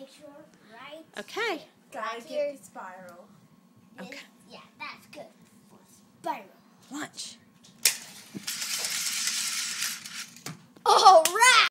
picture right Okay. here. Gotta Right get the spiral. Okay. Yeah, that's good for spiral. Lunch.